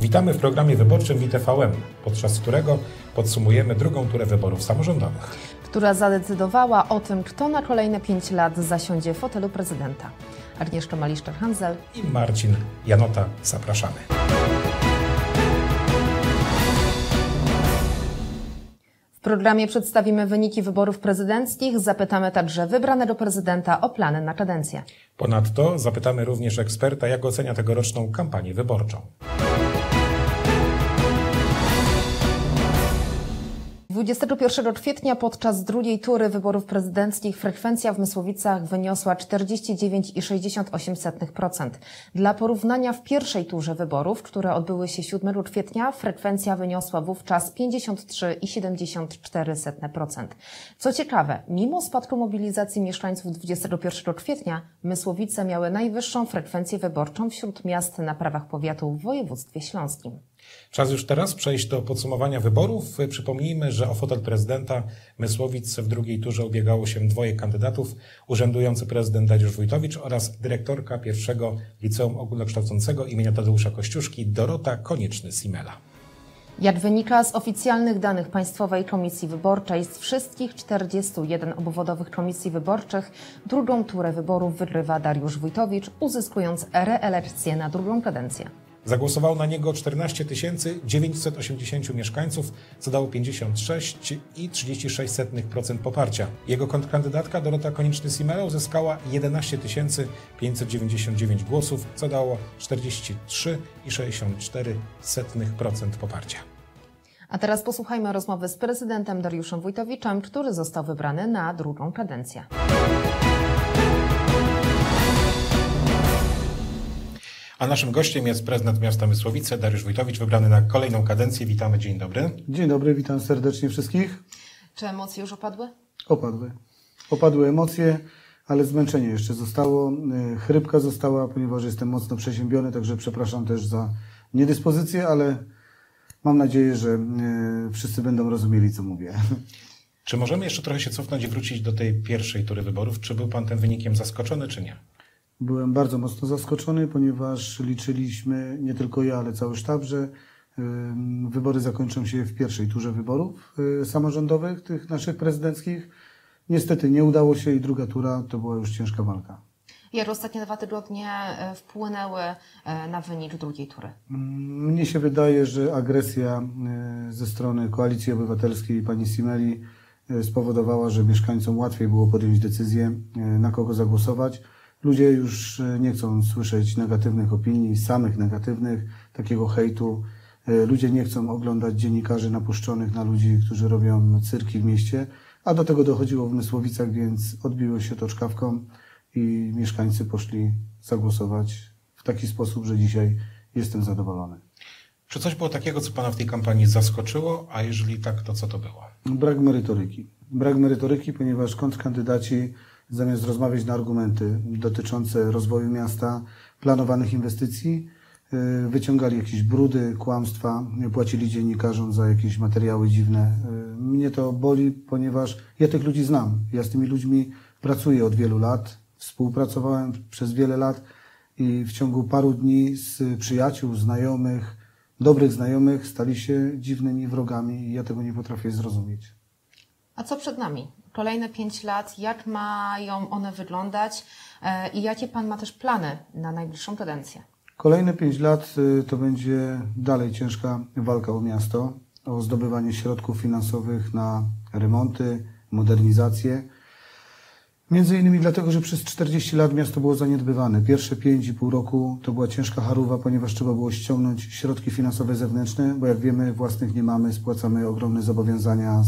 Witamy w programie wyborczym WITVM, podczas którego podsumujemy drugą turę wyborów samorządowych, która zadecydowała o tym, kto na kolejne 5 lat zasiądzie w fotelu prezydenta. Agnieszka Maliszczer-Handzel i Marcin Janota. Zapraszamy. W programie przedstawimy wyniki wyborów prezydenckich, zapytamy także wybranego prezydenta o plany na kadencję. Ponadto zapytamy również eksperta, jak ocenia tegoroczną kampanię wyborczą. 21 kwietnia podczas drugiej tury wyborów prezydenckich frekwencja w Mysłowicach wyniosła 49,68%. Dla porównania w pierwszej turze wyborów, które odbyły się 7 kwietnia, frekwencja wyniosła wówczas 53,74%. Co ciekawe, mimo spadku mobilizacji mieszkańców 21 kwietnia, Mysłowice miały najwyższą frekwencję wyborczą wśród miast na prawach powiatu w województwie śląskim. Czas już teraz przejść do podsumowania wyborów. Przypomnijmy, że o fotel prezydenta Mysłowic w drugiej turze ubiegało się dwoje kandydatów, urzędujący prezydent Dariusz Wójtowicz oraz dyrektorka pierwszego Liceum Ogólnokształcącego imienia Tadeusza Kościuszki Dorota Konieczny-Simela. Jak wynika z oficjalnych danych Państwowej Komisji Wyborczej, z wszystkich 41 obwodowych komisji wyborczych drugą turę wyborów wygrywa Dariusz Wójtowicz, uzyskując reelekcję na drugą kadencję. Zagłosowało na niego 14 980 mieszkańców, co dało 56,36% poparcia. Jego kontrkandydatka Dorota Konieczny-Simela uzyskała 11 599 głosów, co dało 43,64% poparcia. A teraz posłuchajmy rozmowy z prezydentem Dariuszem Wójtowiczem, który został wybrany na drugą kadencję. A naszym gościem jest prezydent miasta Mysłowice, Dariusz Wójtowicz, wybrany na kolejną kadencję. Witamy, dzień dobry. Dzień dobry, witam serdecznie wszystkich. Czy emocje już opadły? Opadły emocje, ale zmęczenie jeszcze zostało. Chrypka została, ponieważ jestem mocno przeziębiony, także przepraszam też za niedyspozycję, ale mam nadzieję, że wszyscy będą rozumieli, co mówię. Czy możemy jeszcze trochę się cofnąć i wrócić do tej pierwszej tury wyborów? Czy był pan tym wynikiem zaskoczony, czy nie? Byłem bardzo mocno zaskoczony, ponieważ liczyliśmy, nie tylko ja, ale cały sztab, że wybory zakończą się w pierwszej turze wyborów samorządowych, tych naszych prezydenckich. Niestety nie udało się i druga tura to była już ciężka walka. Jak ostatnie 2 tygodnie wpłynęły na wynik drugiej tury? Mnie się wydaje, że agresja ze strony Koalicji Obywatelskiej i pani Simeli spowodowała, że mieszkańcom łatwiej było podjąć decyzję, na kogo zagłosować. Ludzie już nie chcą słyszeć negatywnych opinii, samych negatywnych, takiego hejtu. Ludzie nie chcą oglądać dziennikarzy napuszczonych na ludzi, którzy robią cyrki w mieście, a do tego dochodziło w Mysłowicach, więc odbiło się to czkawką i mieszkańcy poszli zagłosować w taki sposób, że dzisiaj jestem zadowolony. Czy coś było takiego, co pana w tej kampanii zaskoczyło, a jeżeli tak, to co to było? Brak merytoryki. Brak merytoryki, ponieważ kontrkandydaci zamiast rozmawiać na argumenty dotyczące rozwoju miasta, planowanych inwestycji, wyciągali jakieś brudy, kłamstwa, płacili dziennikarzom za jakieś materiały dziwne. Mnie to boli, ponieważ ja tych ludzi znam. Ja z tymi ludźmi pracuję od wielu lat, współpracowałem przez wiele lat i w ciągu paru dni z przyjaciół, znajomych, dobrych znajomych stali się dziwnymi wrogami i ja tego nie potrafię zrozumieć. A co przed nami? Kolejne 5 lat, jak mają one wyglądać i jakie Pan ma też plany na najbliższą kadencję? Kolejne 5 lat to będzie dalej ciężka walka o miasto, o zdobywanie środków finansowych na remonty, modernizację. Między innymi dlatego, że przez 40 lat miasto było zaniedbywane. Pierwsze 5,5 roku to była ciężka charówa, ponieważ trzeba było ściągnąć środki finansowe zewnętrzne, bo jak wiemy własnych nie mamy, spłacamy ogromne zobowiązania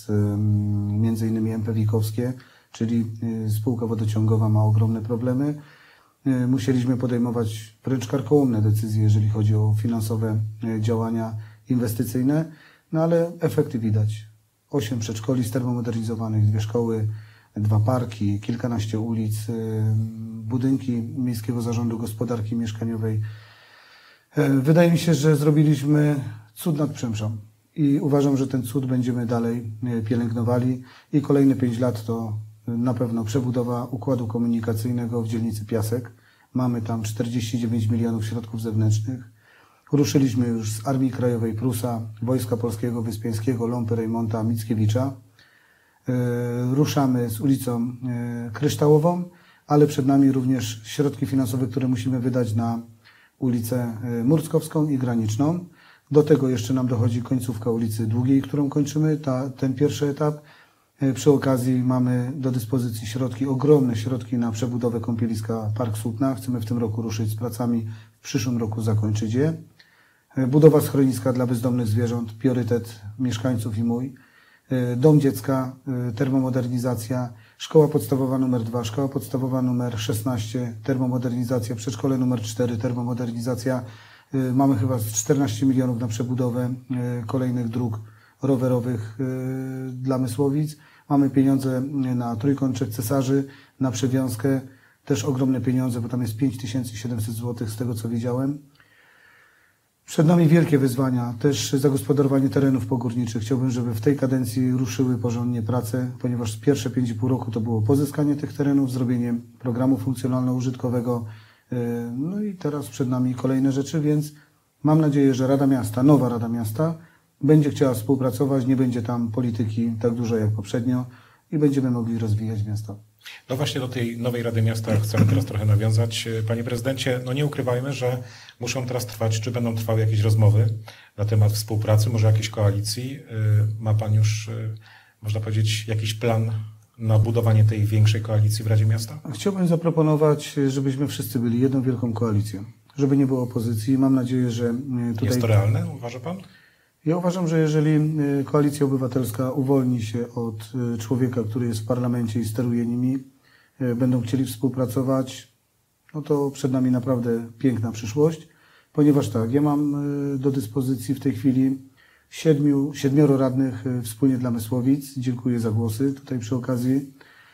między innymi MPWiK-owskie, czyli spółka wodociągowa ma ogromne problemy. Musieliśmy podejmować wręcz karkołomne decyzje, jeżeli chodzi o finansowe działania inwestycyjne, no ale efekty widać. 8 przedszkoli termomodernizowanych, 2 szkoły, 2 parki, kilkanaście ulic, budynki Miejskiego Zarządu Gospodarki Mieszkaniowej. Wydaje mi się, że zrobiliśmy cud nad Przemszą. I uważam, że ten cud będziemy dalej pielęgnowali i kolejne 5 lat to na pewno przebudowa układu komunikacyjnego w dzielnicy Piasek. Mamy tam 49 milionów środków zewnętrznych. Ruszyliśmy już z Armii Krajowej Prusa, Wojska Polskiego Wyspiańskiego, Ląpy Rejmonta Mickiewicza. Ruszamy z ulicą Kryształową, ale przed nami również środki finansowe, które musimy wydać na ulicę Murckowską i Graniczną. Do tego jeszcze nam dochodzi końcówka ulicy Długiej, którą kończymy, ten pierwszy etap. Przy okazji mamy do dyspozycji środki, ogromne środki na przebudowę kąpieliska Park Słupna. Chcemy w tym roku ruszyć z pracami, w przyszłym roku zakończyć je. Budowa schroniska dla bezdomnych zwierząt, priorytet mieszkańców i mój. Dom dziecka, termomodernizacja, szkoła podstawowa numer 2, szkoła podstawowa numer 16, termomodernizacja, przedszkole numer 4, termomodernizacja. Mamy chyba 14 milionów na przebudowę kolejnych dróg rowerowych dla Mysłowic. Mamy pieniądze na Trójkąt Trzech Cesarzy, na przewiązkę, też ogromne pieniądze, bo tam jest 5700 zł z tego co widziałem. Przed nami wielkie wyzwania, też zagospodarowanie terenów pogórniczych. Chciałbym, żeby w tej kadencji ruszyły porządnie prace, ponieważ pierwsze 5,5 roku to było pozyskanie tych terenów, zrobienie programu funkcjonalno-użytkowego. No i teraz przed nami kolejne rzeczy, więc mam nadzieję, że Rada Miasta, nowa Rada Miasta będzie chciała współpracować, nie będzie tam polityki tak dużo jak poprzednio i będziemy mogli rozwijać miasto. No właśnie do tej nowej Rady Miasta chcemy teraz trochę nawiązać. Panie prezydencie, no nie ukrywajmy, że muszą teraz trwać, czy będą trwały jakieś rozmowy na temat współpracy, może jakiejś koalicji. Ma pan już, można powiedzieć, jakiś plan na budowanie tej większej koalicji w Radzie Miasta? Chciałbym zaproponować, żebyśmy wszyscy byli jedną wielką koalicją, żeby nie było opozycji. Mam nadzieję, że tutaj... Jest to realne, uważa pan? Ja uważam, że jeżeli Koalicja Obywatelska uwolni się od człowieka, który jest w parlamencie i steruje nimi, będą chcieli współpracować, no to przed nami naprawdę piękna przyszłość, ponieważ tak, ja mam do dyspozycji w tej chwili 7 radnych wspólnie dla Mysłowic. Dziękuję za głosy tutaj przy okazji.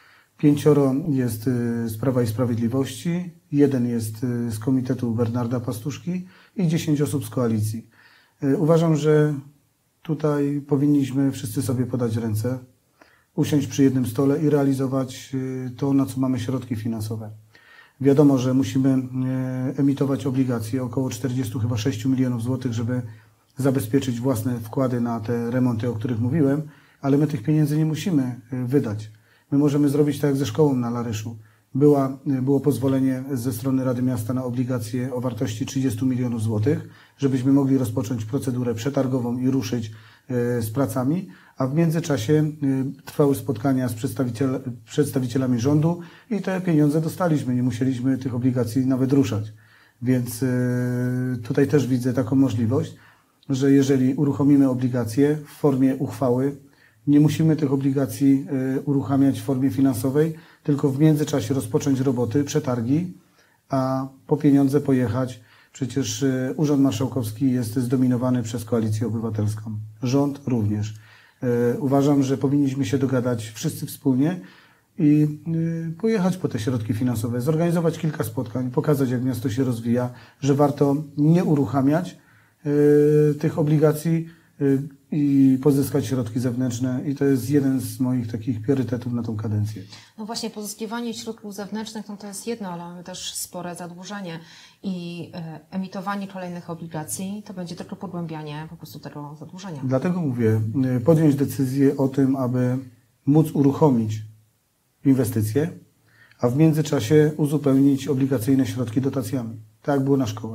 5 jest z Prawa i Sprawiedliwości, 1 jest z Komitetu Bernarda Pastuszki i 10 osób z koalicji. Uważam, że tutaj powinniśmy wszyscy sobie podać ręce, usiąść przy jednym stole i realizować to, na co mamy środki finansowe. Wiadomo, że musimy emitować obligacje, około 46 milionów złotych, żeby zabezpieczyć własne wkłady na te remonty, o których mówiłem, ale my tych pieniędzy nie musimy wydać. My możemy zrobić tak jak ze szkołą na Laryszu. Było pozwolenie ze strony Rady Miasta na obligacje o wartości 30 milionów złotych, żebyśmy mogli rozpocząć procedurę przetargową i ruszyć z pracami, a w międzyczasie trwały spotkania z przedstawicielami rządu i te pieniądze dostaliśmy, nie musieliśmy tych obligacji nawet ruszać. Więc tutaj też widzę taką możliwość, że jeżeli uruchomimy obligacje w formie uchwały, nie musimy tych obligacji uruchamiać w formie finansowej, tylko w międzyczasie rozpocząć roboty, przetargi, a po pieniądze pojechać. Przecież Urząd Marszałkowski jest zdominowany przez Koalicję Obywatelską. Rząd również. Uważam, że powinniśmy się dogadać wszyscy wspólnie i pojechać po te środki finansowe, zorganizować kilka spotkań, pokazać jak miasto się rozwija, że warto nie uruchamiać tych obligacji i pozyskać środki zewnętrzne i to jest jeden z moich takich priorytetów na tą kadencję. No właśnie, pozyskiwanie środków zewnętrznych no to jest jedno, ale mamy też spore zadłużenie i emitowanie kolejnych obligacji to będzie tylko pogłębianie po prostu tego zadłużenia. Dlatego mówię, podjąć decyzję o tym, aby móc uruchomić inwestycje, a w międzyczasie uzupełnić obligacyjne środki dotacjami. Tak jak było na szkołę.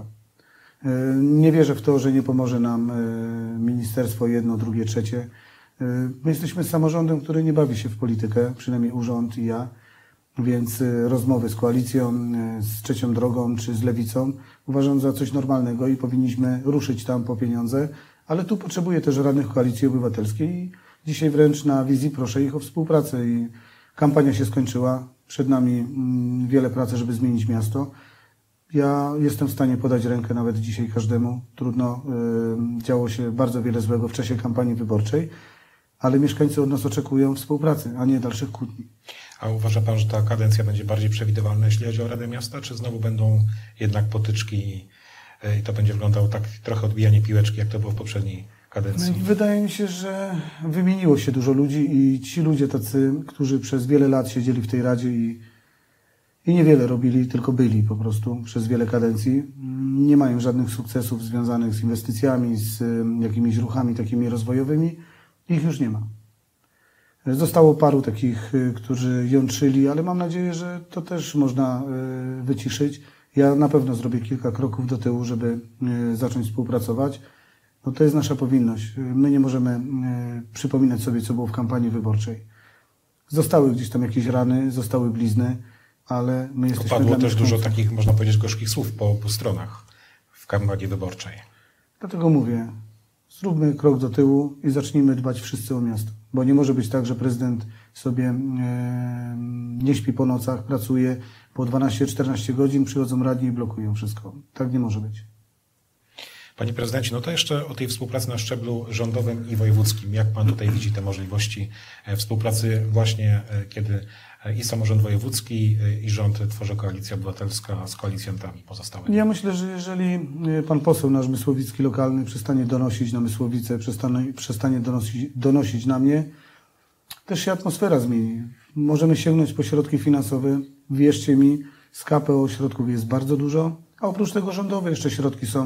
Nie wierzę w to, że nie pomoże nam ministerstwo jedno, drugie, trzecie. My jesteśmy samorządem, który nie bawi się w politykę, przynajmniej urząd i ja, więc rozmowy z koalicją, z Trzecią Drogą czy z Lewicą uważam za coś normalnego i powinniśmy ruszyć tam po pieniądze, ale tu potrzebuję też radnych Koalicji Obywatelskiej i dzisiaj wręcz na wizji proszę ich o współpracę i kampania się skończyła, przed nami wiele pracy, żeby zmienić miasto. Ja jestem w stanie podać rękę nawet dzisiaj każdemu. Trudno, działo się bardzo wiele złego w czasie kampanii wyborczej, ale mieszkańcy od nas oczekują współpracy, a nie dalszych kłótni. A uważa pan, że ta kadencja będzie bardziej przewidywalna, jeśli chodzi o Radę Miasta, czy znowu będą jednak potyczki i to będzie wyglądało tak trochę odbijanie piłeczki, jak to było w poprzedniej kadencji? No wydaje mi się, że wymieniło się dużo ludzi i ci ludzie tacy, którzy przez wiele lat siedzieli w tej Radzie i niewiele robili, tylko byli po prostu przez wiele kadencji. nie mają żadnych sukcesów związanych z inwestycjami, z jakimiś ruchami takimi rozwojowymi. Ich już nie ma. Zostało paru takich, którzy jątrzyli, ale mam nadzieję, że to też można wyciszyć. Ja na pewno zrobię kilka kroków do tyłu, żeby zacząć współpracować. No to jest nasza powinność. My nie możemy przypominać sobie, co było w kampanii wyborczej. Zostały gdzieś tam jakieś rany, zostały blizny, ale my jesteśmy... Padło też dużo takich, można powiedzieć, gorzkich słów po obu stronach w kampanii wyborczej. Dlatego mówię, zróbmy krok do tyłu i zacznijmy dbać wszyscy o miasto. Bo nie może być tak, że prezydent sobie nie śpi po nocach, pracuje po 12-14 godzin, przychodzą radni i blokują wszystko. Tak nie może być. Panie prezydencie, no to jeszcze o tej współpracy na szczeblu rządowym i wojewódzkim. Jak pan tutaj widzi te możliwości współpracy właśnie, kiedy i samorząd wojewódzki, i rząd tworzy Koalicja Obywatelska z koalicjantami pozostałymi? Ja myślę, że jeżeli pan poseł nasz Mysłowicki lokalny przestanie donosić na Mysłowice, przestanie donosić na mnie, też się atmosfera zmieni. Możemy sięgnąć po środki finansowe. Wierzcie mi, z KPO środków jest bardzo dużo, a oprócz tego rządowe jeszcze środki są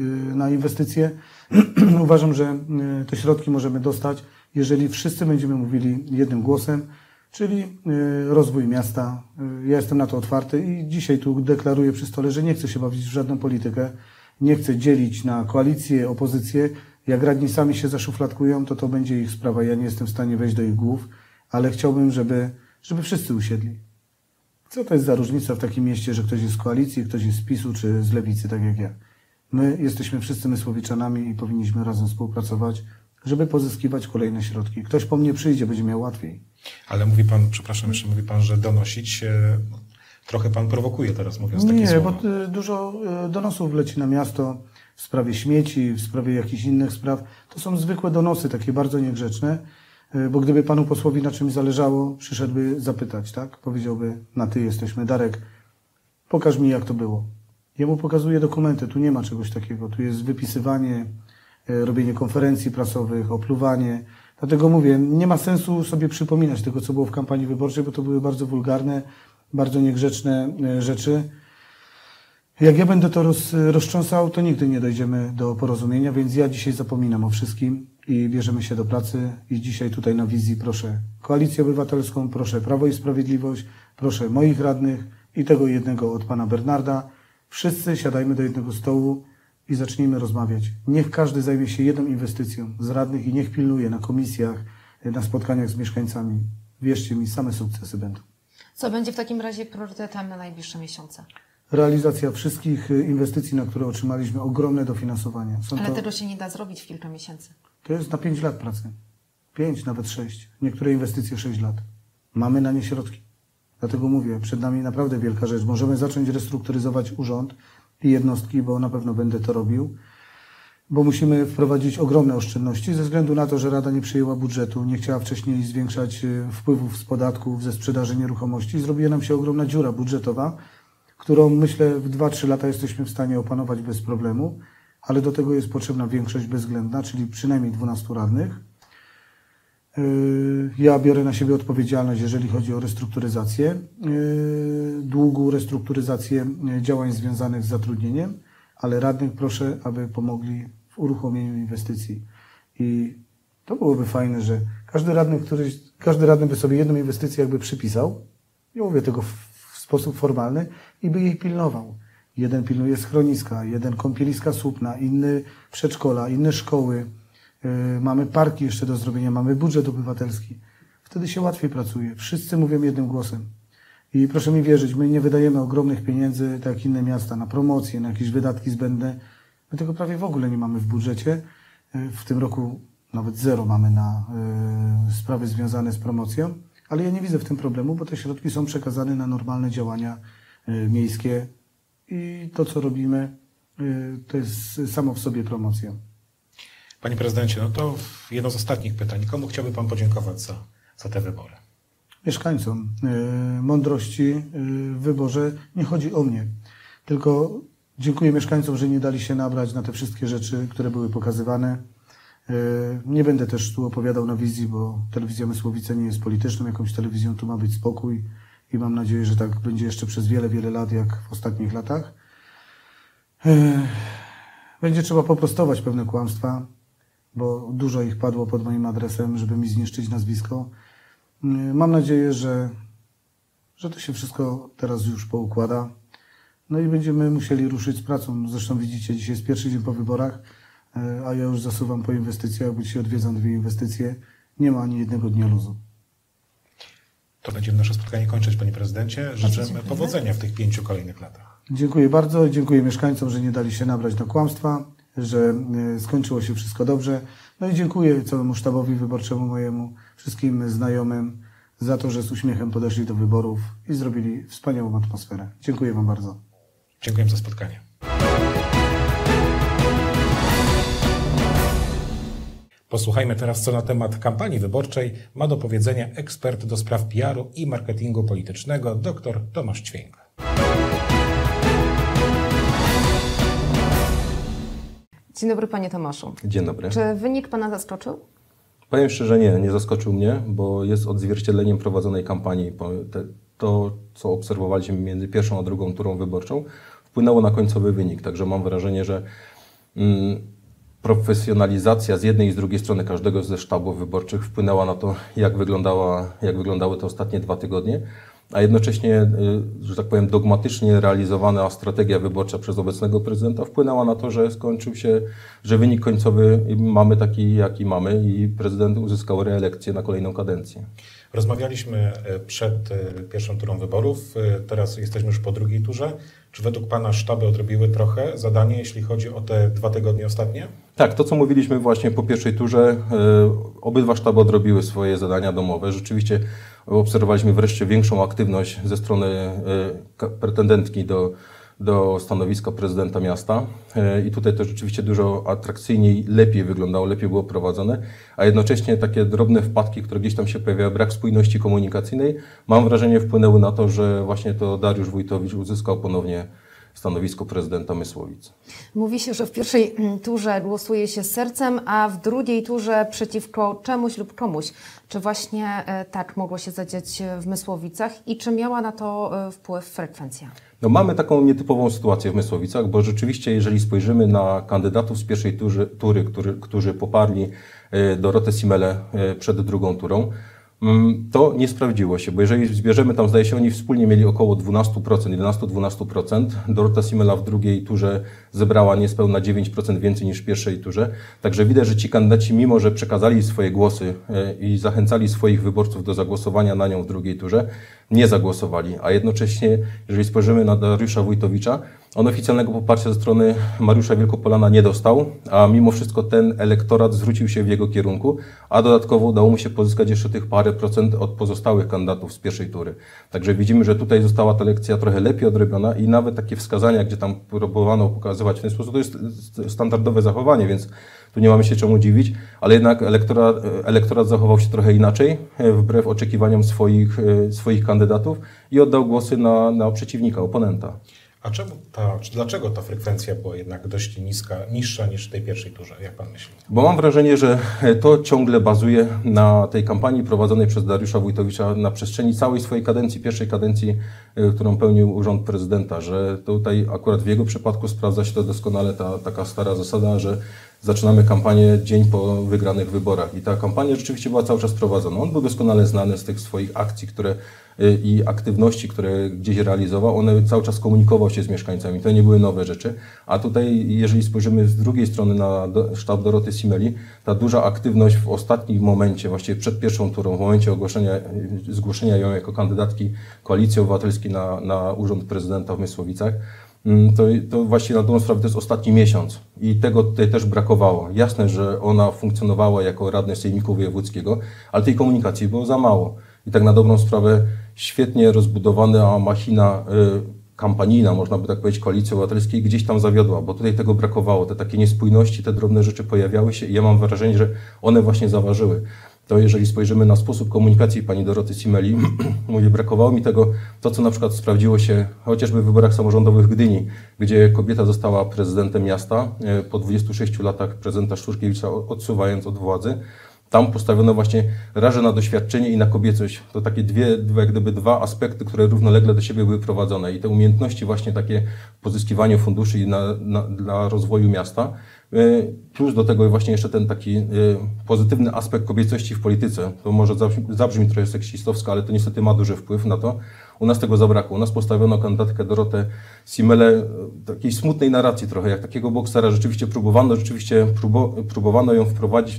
na inwestycje. Uważam, że te środki możemy dostać, jeżeli wszyscy będziemy mówili jednym głosem, czyli rozwój miasta. Ja jestem na to otwarty i dzisiaj tu deklaruję przy stole, że nie chcę się bawić w żadną politykę, nie chcę dzielić na koalicję, opozycję. Jak radni sami się zaszufladkują, to będzie ich sprawa. Ja nie jestem w stanie wejść do ich głów, ale chciałbym, żeby wszyscy usiedli. Co to jest za różnica w takim mieście, że ktoś jest z koalicji, ktoś jest z PiS-u czy z Lewicy, tak jak ja. My jesteśmy wszyscy Mysłowiczanami i powinniśmy razem współpracować, żeby pozyskiwać kolejne środki. Ktoś po mnie przyjdzie, będzie miał łatwiej. Ale mówi pan, przepraszam, jeszcze mówi pan, że donosić, trochę pan prowokuje teraz, mówiąc takie słowa. Nie, bo dużo donosów leci na miasto w sprawie śmieci, w sprawie jakichś innych spraw. To są zwykłe donosy, takie bardzo niegrzeczne, bo gdyby panu posłowi na czymś zależało, przyszedłby zapytać, tak? Powiedziałby, na ty jesteśmy, Darek, pokaż mi, jak to było. Ja mu pokazuję dokumenty, tu nie ma czegoś takiego, tu jest wypisywanie, robienie konferencji prasowych, opluwanie. Dlatego mówię, nie ma sensu sobie przypominać tego, co było w kampanii wyborczej, bo to były bardzo wulgarne, bardzo niegrzeczne rzeczy. Jak ja będę to roztrząsał, to nigdy nie dojdziemy do porozumienia, więc ja dzisiaj zapominam o wszystkim i bierzemy się do pracy. I dzisiaj tutaj na wizji proszę Koalicję Obywatelską, proszę Prawo i Sprawiedliwość, proszę moich radnych i tego jednego od pana Bernarda. Wszyscy siadajmy do jednego stołu i zacznijmy rozmawiać. Niech każdy zajmie się jedną inwestycją z radnych i niech pilnuje na komisjach, na spotkaniach z mieszkańcami. Wierzcie mi, same sukcesy będą. Co będzie w takim razie priorytetem na najbliższe miesiące? Realizacja wszystkich inwestycji, na które otrzymaliśmy ogromne dofinansowanie. Ale tego się nie da zrobić w kilka miesięcy. To jest na 5 lat pracy. 5, nawet 6. Niektóre inwestycje 6 lat. Mamy na nie środki. Dlatego mówię, przed nami naprawdę wielka rzecz. Możemy zacząć restrukturyzować urząd i jednostki, bo na pewno będę to robił, bo musimy wprowadzić ogromne oszczędności ze względu na to, że Rada nie przyjęła budżetu, nie chciała wcześniej zwiększać wpływów z podatków, ze sprzedaży nieruchomości. Zrobiła nam się ogromna dziura budżetowa, którą myślę w 2-3 lata jesteśmy w stanie opanować bez problemu, ale do tego jest potrzebna większość bezwzględna, czyli przynajmniej 12 radnych. Ja biorę na siebie odpowiedzialność, jeżeli chodzi o restrukturyzację długu, restrukturyzację działań związanych z zatrudnieniem, ale radnych proszę, aby pomogli w uruchomieniu inwestycji. I to byłoby fajne, że każdy radny by sobie jedną inwestycję jakby przypisał, nie mówię tego w sposób formalny, i by jej pilnował. Jeden pilnuje schroniska, jeden kąpieliska słupna, inny przedszkola, inne szkoły. Mamy parki jeszcze do zrobienia, mamy budżet obywatelski. Wtedy się łatwiej pracuje. Wszyscy mówią jednym głosem. I proszę mi wierzyć, my nie wydajemy ogromnych pieniędzy, tak jak inne miasta, na promocje, na jakieś wydatki zbędne. My tego prawie w ogóle nie mamy w budżecie. W tym roku nawet 0 mamy na sprawy związane z promocją, ale ja nie widzę w tym problemu, bo te środki są przekazane na normalne działania miejskie i to, co robimy, to jest samo w sobie promocja. Panie prezydencie, no to jedno z ostatnich pytań. Komu chciałby pan podziękować za te wybory? Mieszkańcom. Mądrości w wyborze. Nie chodzi o mnie, tylko dziękuję mieszkańcom, że nie dali się nabrać na te wszystkie rzeczy, które były pokazywane. Nie będę też tu opowiadał na wizji, bo telewizja Mysłowice nie jest polityczną jakąś telewizją, tu ma być spokój i mam nadzieję, że tak będzie jeszcze przez wiele, wiele lat, jak w ostatnich latach. Będzie trzeba poprostować pewne kłamstwa, bo dużo ich padło pod moim adresem, żeby mi zniszczyć nazwisko. Mam nadzieję, że to się wszystko teraz już poukłada. No i będziemy musieli ruszyć z pracą. Zresztą widzicie, dzisiaj jest pierwszy dzień po wyborach, a ja już zasuwam po inwestycjach, bo dzisiaj odwiedzam 2 inwestycje. Nie ma ani jednego dnia luzu. To będziemy nasze spotkanie kończyć, panie prezydencie. Życzymy powodzenia w tych 5 kolejnych latach. Dziękuję bardzo. Dziękuję mieszkańcom, że nie dali się nabrać do kłamstwa, że skończyło się wszystko dobrze. No i dziękuję całemu sztabowi wyborczemu mojemu, wszystkim znajomym za to, że z uśmiechem podeszli do wyborów i zrobili wspaniałą atmosferę. Dziękuję wam bardzo. Dziękuję za spotkanie. Posłuchajmy teraz, co na temat kampanii wyborczej ma do powiedzenia ekspert do spraw PR-u i marketingu politycznego dr Tomasz Ćwięk. Dzień dobry, panie Tomaszu. Dzień dobry. Czy wynik pana zaskoczył? Powiem szczerze, nie zaskoczył mnie, bo jest odzwierciedleniem prowadzonej kampanii. To, co obserwowaliśmy między pierwszą a drugą turą wyborczą, wpłynęło na końcowy wynik. Także mam wrażenie, że profesjonalizacja z jednej i z drugiej strony każdego ze sztabów wyborczych wpłynęła na to, jak wyglądały te ostatnie 2 tygodnie, a jednocześnie, że tak powiem, dogmatycznie realizowana strategia wyborcza przez obecnego prezydenta wpłynęła na to, że wynik końcowy mamy taki, jaki mamy i prezydent uzyskał reelekcję na kolejną kadencję. Rozmawialiśmy przed pierwszą turą wyborów, teraz jesteśmy już po drugiej turze. Czy według pana sztaby odrobiły trochę zadanie, jeśli chodzi o te 2 tygodnie ostatnie? Tak, to co mówiliśmy właśnie po pierwszej turze, obydwa sztaby odrobiły swoje zadania domowe. Rzeczywiście obserwowaliśmy wreszcie większą aktywność ze strony pretendentki do stanowiska prezydenta miasta i tutaj to rzeczywiście dużo atrakcyjniej, lepiej wyglądało, lepiej było prowadzone, a jednocześnie takie drobne wpadki, które gdzieś tam się pojawiały, brak spójności komunikacyjnej, mam wrażenie wpłynęły na to, że właśnie to Dariusz Wójtowicz uzyskał ponownie stanowisko prezydenta Mysłowic. Mówi się, że w pierwszej turze głosuje się sercem, a w drugiej turze przeciwko czemuś lub komuś. Czy właśnie tak mogło się zadziać w Mysłowicach i czy miała na to wpływ frekwencja? No, mamy taką nietypową sytuację w Mysłowicach, bo rzeczywiście, jeżeli spojrzymy na kandydatów z pierwszej tury, którzy poparli Dorotę Simelę przed drugą turą, to nie sprawdziło się, bo jeżeli zbierzemy tam, zdaje się, oni wspólnie mieli około 12%, 11-12%. Dorota Simela w drugiej turze zebrała niespełna 9% więcej niż w pierwszej turze. Także widać, że ci kandydaci, mimo że przekazali swoje głosy i zachęcali swoich wyborców do zagłosowania na nią w drugiej turze, nie zagłosowali. A jednocześnie, jeżeli spojrzymy na Dariusza Wójtowicza, on oficjalnego poparcia ze strony Mariusza Wielkopolana nie dostał, a mimo wszystko ten elektorat zwrócił się w jego kierunku, a dodatkowo udało mu się pozyskać jeszcze tych parę procent od pozostałych kandydatów z pierwszej tury. Także widzimy, że tutaj została ta lekcja trochę lepiej odrobiona i nawet takie wskazania, gdzie tam próbowano pokazywać w ten sposób, to jest standardowe zachowanie, więc tu nie mamy się czemu dziwić, ale jednak elektorat zachował się trochę inaczej, wbrew oczekiwaniom swoich kandydatów i oddał głosy na przeciwnika, oponenta. A dlaczego ta frekwencja była jednak dość niższa niż w tej pierwszej turze, jak pan myśli? Bo mam wrażenie, że to ciągle bazuje na tej kampanii prowadzonej przez Dariusza Wójtowicza na przestrzeni całej swojej kadencji, pierwszej kadencji, którą pełnił urząd prezydenta, że tutaj akurat w jego przypadku sprawdza się to doskonale taka stara zasada, że zaczynamy kampanię dzień po wygranych wyborach i ta kampania rzeczywiście była cały czas prowadzona. On był doskonale znany z tych swoich akcji, i aktywności, które gdzieś realizował, one cały czas komunikował się z mieszkańcami. To nie były nowe rzeczy. A tutaj, jeżeli spojrzymy z drugiej strony na sztab Doroty Simeli, ta duża aktywność w ostatnim momencie, właściwie przed pierwszą turą, w momencie zgłoszenia ją jako kandydatki Koalicji Obywatelskiej na urząd prezydenta w Mysłowicach, to właściwie na dobrą sprawę to jest ostatni miesiąc i tego tutaj też brakowało. Jasne, że ona funkcjonowała jako radny Sejmiku Wojewódzkiego, ale tej komunikacji było za mało. I tak na dobrą sprawę świetnie rozbudowana machina kampanijna, można by tak powiedzieć, Koalicji Obywatelskiej gdzieś tam zawiodła, bo tutaj tego brakowało. Te takie niespójności, te drobne rzeczy pojawiały się i ja mam wrażenie, że one właśnie zaważyły. To jeżeli spojrzymy na sposób komunikacji pani Doroty Simeli, mówię, brakowało mi tego, to co na przykład sprawdziło się chociażby w wyborach samorządowych w Gdyni, gdzie kobieta została prezydentem miasta po 26 latach prezydenta Szczurkiewicza odsuwając od władzy. Tam postawiono właśnie raże na doświadczenie i na kobiecość. To takie dwa aspekty, które równolegle do siebie były prowadzone. I te umiejętności właśnie takie w pozyskiwaniu funduszy i dla rozwoju miasta. Plus do tego właśnie jeszcze ten taki pozytywny aspekt kobiecości w polityce. To może zabrzmi trochę seksistowsko, ale to niestety ma duży wpływ na to. U nas tego zabrakło. U nas postawiono kandydatkę Dorotę Simele, takiej smutnej narracji trochę, jak takiego boksera. Rzeczywiście próbowano ją wprowadzić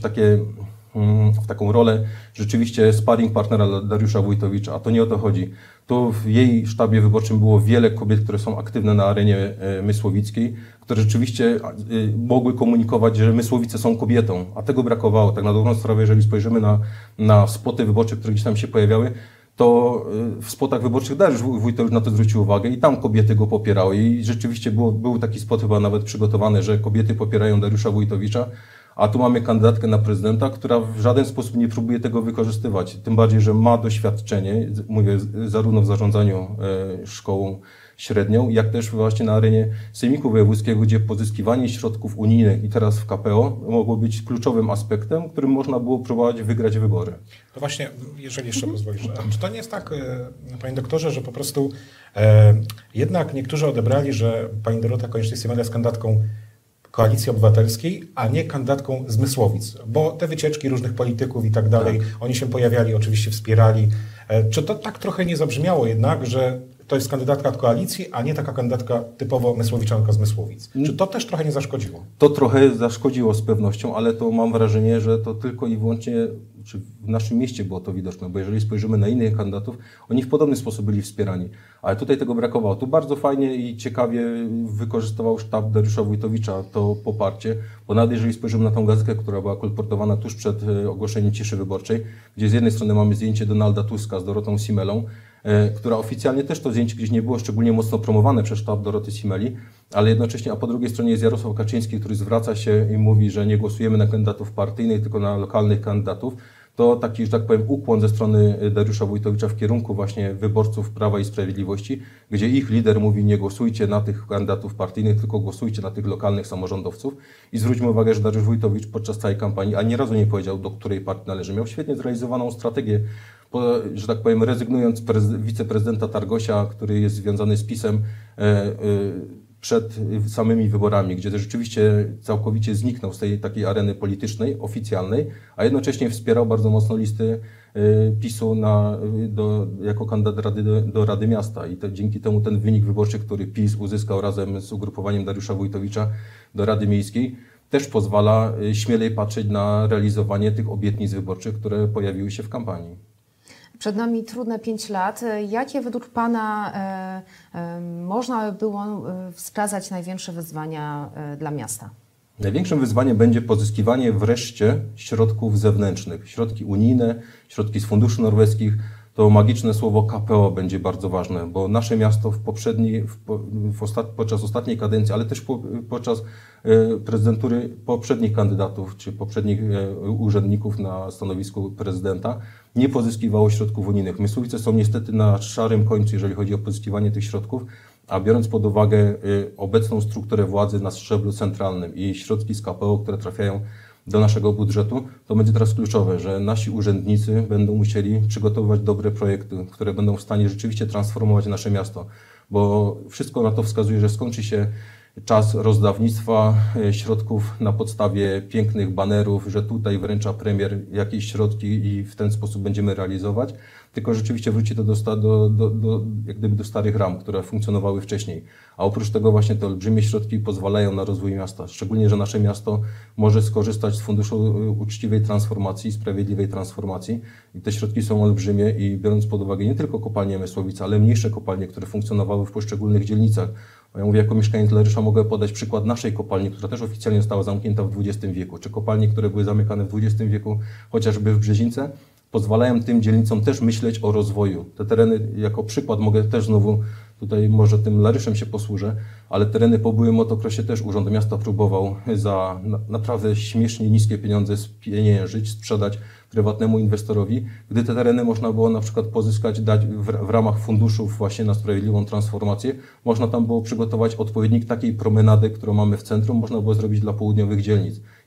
w taką rolę rzeczywiście sparring partnera Dariusza Wójtowicza, a to nie o to chodzi. Tu w jej sztabie wyborczym było wiele kobiet, które są aktywne na arenie mysłowickiej, które rzeczywiście mogły komunikować, że Mysłowice są kobietą, a tego brakowało. Tak na dobrą sprawę, jeżeli spojrzymy na spoty wyborcze, które gdzieś tam się pojawiały, to w spotach wyborczych Dariusz Wójtowicz na to zwrócił uwagę i tam kobiety go popierały. I rzeczywiście był taki spot chyba nawet przygotowany, że kobiety popierają Dariusza Wójtowicza, a tu mamy kandydatkę na prezydenta, która w żaden sposób nie próbuje tego wykorzystywać. Tym bardziej, że ma doświadczenie, mówię, zarówno w zarządzaniu szkołą średnią, jak też właśnie na arenie Sejmiku Wojewódzkiego, gdzie pozyskiwanie środków unijnych i teraz w KPO mogło być kluczowym aspektem, którym można było próbować wygrać wybory. To właśnie, jeżeli jeszcze pozwolisz, czy to nie jest tak, panie doktorze, że po prostu jednak niektórzy odebrali, że pani Dorota Konieczna-Simela jest kandydatką Koalicji Obywatelskiej, a nie kandydatką z Mysłowic, bo te wycieczki różnych polityków i tak dalej, oni się pojawiali, oczywiście wspierali. Czy to tak trochę nie zabrzmiało jednak, że to jest kandydatka od koalicji, a nie taka kandydatka typowo mysłowiczanka z Mysłowic? Czy to też trochę nie zaszkodziło? To trochę zaszkodziło z pewnością, ale to mam wrażenie, że to tylko i wyłącznie czy w naszym mieście było to widoczne, bo jeżeli spojrzymy na innych kandydatów, oni w podobny sposób byli wspierani, ale tutaj tego brakowało. Tu bardzo fajnie i ciekawie wykorzystywał sztab Dariusza Wójtowicza to poparcie, bo nawet jeżeli spojrzymy na tą gazetkę, która była kolportowana tuż przed ogłoszeniem ciszy wyborczej, gdzie z jednej strony mamy zdjęcie Donalda Tuska z Dorotą Simelą, która oficjalnie też to zdjęcie gdzieś nie było szczególnie mocno promowane przez sztab Doroty Simeli, ale jednocześnie, a po drugiej stronie jest Jarosław Kaczyński, który zwraca się i mówi, że nie głosujemy na kandydatów partyjnych, tylko na lokalnych kandydatów. To taki, że tak powiem, ukłon ze strony Dariusza Wójtowicza w kierunku właśnie wyborców Prawa i Sprawiedliwości, gdzie ich lider mówi, nie głosujcie na tych kandydatów partyjnych, tylko głosujcie na tych lokalnych samorządowców. I zwróćmy uwagę, że Dariusz Wójtowicz podczas całej kampanii ani razu nie powiedział, do której partii należy. Miał świetnie zrealizowaną strategię, że tak powiem, rezygnując wiceprezydenta Targosia, który jest związany z PiS-em, przed samymi wyborami, gdzie rzeczywiście całkowicie zniknął z tej takiej areny politycznej, oficjalnej, a jednocześnie wspierał bardzo mocno listy PiS-u jako kandydat do Rady Miasta. I dzięki temu ten wynik wyborczy, który PiS uzyskał razem z ugrupowaniem Dariusza Wójtowicza do Rady Miejskiej, też pozwala śmielej patrzeć na realizowanie tych obietnic wyborczych, które pojawiły się w kampanii. Przed nami trudne 5 lat. Jakie według Pana można było wskazać największe wyzwania dla miasta? Największym wyzwaniem będzie pozyskiwanie wreszcie środków zewnętrznych. Środki unijne, środki z funduszy norweskich. To magiczne słowo KPO będzie bardzo ważne, bo nasze miasto podczas ostatniej kadencji, ale też podczas prezydentury poprzednich kandydatów czy poprzednich urzędników na stanowisku prezydenta nie pozyskiwało środków unijnych. Mysłowice są niestety na szarym końcu, jeżeli chodzi o pozyskiwanie tych środków, a biorąc pod uwagę obecną strukturę władzy na szczeblu centralnym i środki z KPO, które trafiają do naszego budżetu, to będzie teraz kluczowe, że nasi urzędnicy będą musieli przygotowywać dobre projekty, które będą w stanie rzeczywiście transformować nasze miasto, bo wszystko na to wskazuje, że skończy się czas rozdawnictwa środków na podstawie pięknych banerów, że tutaj wręcza premier jakieś środki i w ten sposób będziemy realizować, tylko rzeczywiście wróci to jak gdyby do starych ram, które funkcjonowały wcześniej. A oprócz tego właśnie te olbrzymie środki pozwalają na rozwój miasta, szczególnie, że nasze miasto może skorzystać z Funduszu Uczciwej Transformacji, Sprawiedliwej Transformacji i te środki są olbrzymie i biorąc pod uwagę nie tylko kopalnie Mysłowice, ale mniejsze kopalnie, które funkcjonowały w poszczególnych dzielnicach. Ja mówię, jako mieszkaniec Larysza mogę podać przykład naszej kopalni, która też oficjalnie została zamknięta w XX wieku, czy kopalni, które były zamykane w XX wieku, chociażby w Brzezince, pozwalają tym dzielnicom też myśleć o rozwoju. Te tereny, jako przykład mogę też znowu, tutaj może tym Laryszem się posłużę, ale tereny po byłym motokrosie też Urząd Miasta próbował za naprawdę śmiesznie niskie pieniądze spieniężyć, sprzedać prywatnemu inwestorowi, gdy te tereny można było na przykład pozyskać, dać w ramach funduszów właśnie na sprawiedliwą transformację, można tam było przygotować odpowiednik takiej promenady, którą mamy w centrum, można było zrobić dla południowych dzielnic.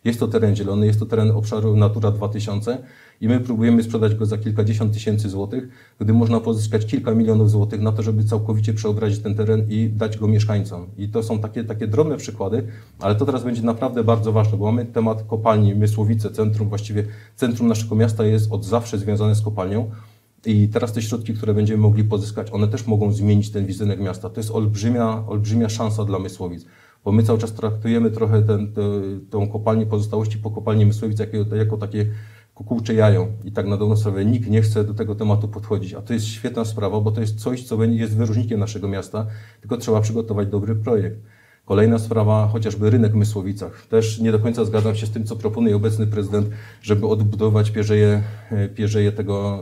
Jest to teren zielony, jest to teren obszaru Natura 2000 i my próbujemy sprzedać go za kilkadziesiąt tysięcy złotych, gdy można pozyskać kilka milionów złotych na to, żeby całkowicie przeobrazić ten teren i dać go mieszkańcom. I to są takie drobne przykłady, ale to teraz będzie naprawdę bardzo ważne, bo mamy temat kopalni Mysłowice, właściwie centrum naszego miasta jest od zawsze związane z kopalnią. I teraz te środki, które będziemy mogli pozyskać, one też mogą zmienić ten wizerunek miasta. To jest olbrzymia szansa dla Mysłowic, bo my cały czas traktujemy trochę tą kopalnię, pozostałości po kopalni Mysłowic jako takie kukułcze jajo. I tak na dobrą sprawę nikt nie chce do tego tematu podchodzić. A to jest świetna sprawa, bo to jest coś, co jest wyróżnikiem naszego miasta, tylko trzeba przygotować dobry projekt. Kolejna sprawa, chociażby rynek w Mysłowicach. Też nie do końca zgadzam się z tym, co proponuje obecny prezydent, żeby odbudować pierzeje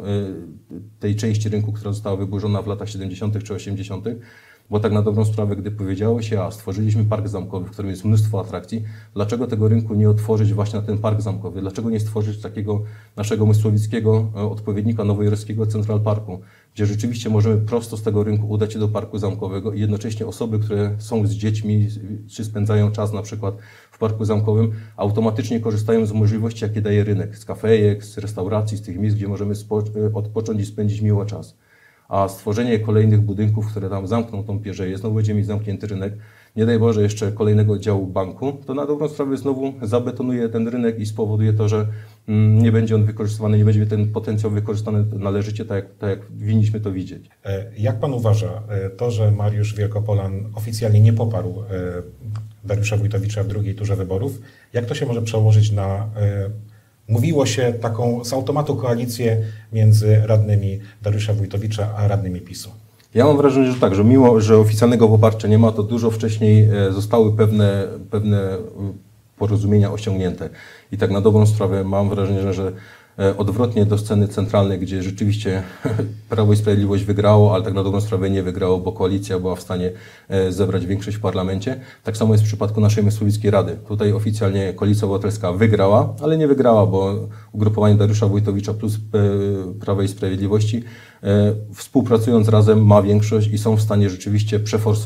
tej części rynku, która została wyburzona w latach 70. czy 80., bo tak na dobrą sprawę, gdy powiedziało się, stworzyliśmy park zamkowy, w którym jest mnóstwo atrakcji, dlaczego tego rynku nie otworzyć właśnie na ten park zamkowy? Dlaczego nie stworzyć takiego naszego mysłowickiego odpowiednika nowojorskiego Central Parku, gdzie rzeczywiście możemy prosto z tego rynku udać się do parku zamkowego i jednocześnie osoby, które są z dziećmi, czy spędzają czas na przykład w parku zamkowym, automatycznie korzystają z możliwości, jakie daje rynek, z kafejek, z restauracji, z tych miejsc, gdzie możemy odpocząć i spędzić miło czas. A stworzenie kolejnych budynków, które tam zamkną tą pierzeję, znowu będziemy mieć zamknięty rynek, nie daj Boże jeszcze kolejnego oddziału banku, to na dobrą sprawę znowu zabetonuje ten rynek i spowoduje to, że nie będzie on wykorzystywany, nie będzie ten potencjał wykorzystany należycie, tak jak winniśmy to widzieć. Jak pan uważa, to, że Mariusz Wielkopolan oficjalnie nie poparł Dariusza Wójtowicza w drugiej turze wyborów, jak to się może przełożyć na... Mówiło się taką z automatu koalicję między radnymi Dariusza Wójtowicza a radnymi PiS-u. Ja mam wrażenie, że tak, że mimo, że oficjalnego poparcia nie ma, to dużo wcześniej zostały pewne porozumienia osiągnięte. I tak na dobrą sprawę mam wrażenie, że odwrotnie do sceny centralnej, gdzie rzeczywiście Prawo i Sprawiedliwość wygrało, ale tak na dobrą sprawę nie wygrało, bo koalicja była w stanie zebrać większość w parlamencie. Tak samo jest w przypadku naszej Mysłowickiej Rady. Tutaj oficjalnie Koalicja Obywatelska wygrała, ale nie wygrała, bo ugrupowanie Dariusza Wójtowicza plus Prawa i Sprawiedliwości współpracując razem ma większość i są w stanie rzeczywiście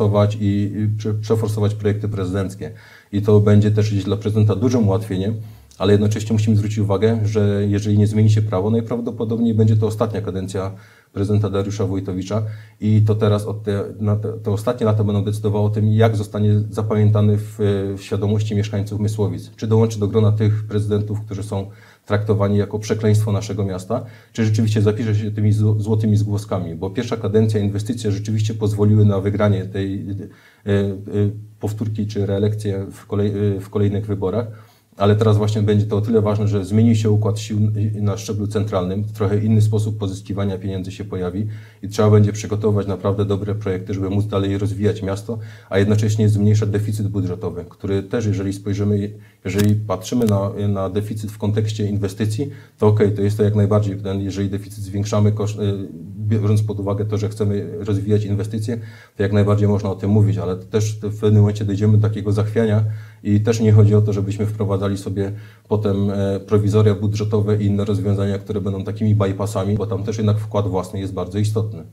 przeforsować projekty prezydenckie. I to będzie też dla prezydenta dużym ułatwieniem, ale jednocześnie musimy zwrócić uwagę, że jeżeli nie zmieni się prawo, najprawdopodobniej będzie to ostatnia kadencja prezydenta Dariusza Wójtowicza i to teraz te ostatnie lata będą decydowały o tym, jak zostanie zapamiętany w świadomości mieszkańców Mysłowic. Czy dołączy do grona tych prezydentów, którzy są traktowani jako przekleństwo naszego miasta, czy rzeczywiście zapisze się tymi złotymi zgłoskami, bo pierwsza kadencja, inwestycje rzeczywiście pozwoliły na wygranie tej powtórki czy reelekcję w kolejnych wyborach. Ale teraz właśnie będzie to o tyle ważne, że zmieni się układ sił na szczeblu centralnym, trochę inny sposób pozyskiwania pieniędzy się pojawi i trzeba będzie przygotować naprawdę dobre projekty, żeby móc dalej rozwijać miasto, a jednocześnie zmniejszać deficyt budżetowy, który też, jeżeli patrzymy na deficyt w kontekście inwestycji, to okej, to jest to jak najbardziej, jeżeli deficyt zwiększamy, biorąc pod uwagę to, że chcemy rozwijać inwestycje, to jak najbardziej można o tym mówić, ale też w pewnym momencie dojdziemy do takiego zachwiania i też nie chodzi o to, żebyśmy wprowadzali sobie potem prowizoria budżetowe i inne rozwiązania, które będą takimi bypassami, bo tam też jednak wkład własny jest bardzo istotny.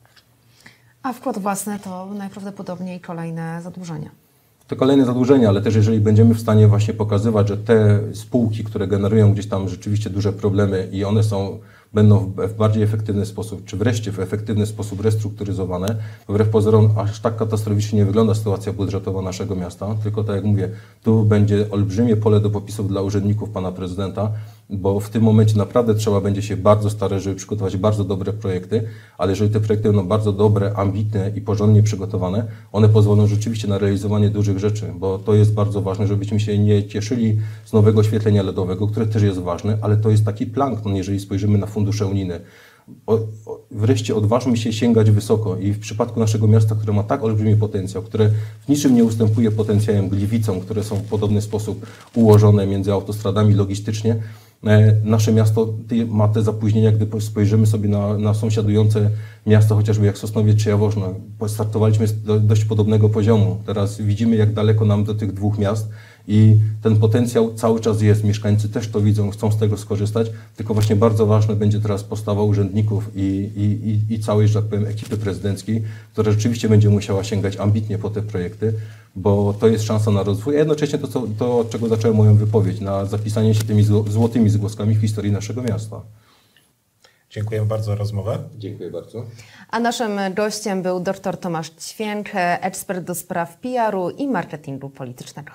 A wkład własny to najprawdopodobniej kolejne zadłużenia. To kolejne zadłużenia, ale też jeżeli będziemy w stanie właśnie pokazywać, że te spółki, które generują gdzieś tam rzeczywiście duże problemy i one będą w bardziej efektywny sposób, czy wreszcie w efektywny sposób restrukturyzowane, wbrew pozorom aż tak katastroficznie nie wygląda sytuacja budżetowa naszego miasta, tylko tak jak mówię, tu będzie olbrzymie pole do popisów dla urzędników pana prezydenta, bo w tym momencie naprawdę trzeba będzie się bardzo starać, żeby przygotować bardzo dobre projekty, ale jeżeli te projekty będą bardzo dobre, ambitne i porządnie przygotowane, one pozwolą rzeczywiście na realizowanie dużych rzeczy, bo to jest bardzo ważne, żebyśmy się nie cieszyli z nowego oświetlenia LEDowego, które też jest ważne, ale to jest taki plankton, jeżeli spojrzymy na fundusze unijne. Wreszcie odważmy się sięgać wysoko i w przypadku naszego miasta, które ma tak olbrzymi potencjał, które w niczym nie ustępuje potencjałem Gliwicom, które są w podobny sposób ułożone między autostradami logistycznie, nasze miasto ma te zapóźnienia, gdy spojrzymy sobie na sąsiadujące miasta, chociażby jak Sosnowiec czy Jaworzno. Startowaliśmy z dość podobnego poziomu. Teraz widzimy, jak daleko nam do tych dwóch miast I ten potencjał cały czas jest, mieszkańcy też to widzą, chcą z tego skorzystać, tylko właśnie bardzo ważna będzie teraz postawa urzędników i całej, że tak powiem, ekipy prezydenckiej, która rzeczywiście będzie musiała sięgać ambitnie po te projekty, bo to jest szansa na rozwój, a jednocześnie to od czego zacząłem moją wypowiedź, na zapisanie się tymi złotymi zgłoskami w historii naszego miasta. Dziękuję bardzo za rozmowę. Dziękuję bardzo. A naszym gościem był dr Tomasz Ćwięk, ekspert do spraw PR-u i marketingu politycznego.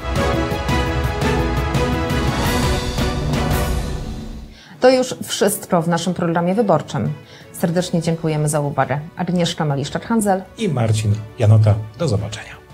To już wszystko w naszym programie wyborczym. Serdecznie dziękujemy za uwagę. Agnieszka Maliszczak-Handzel I Marcin Janota. Do zobaczenia.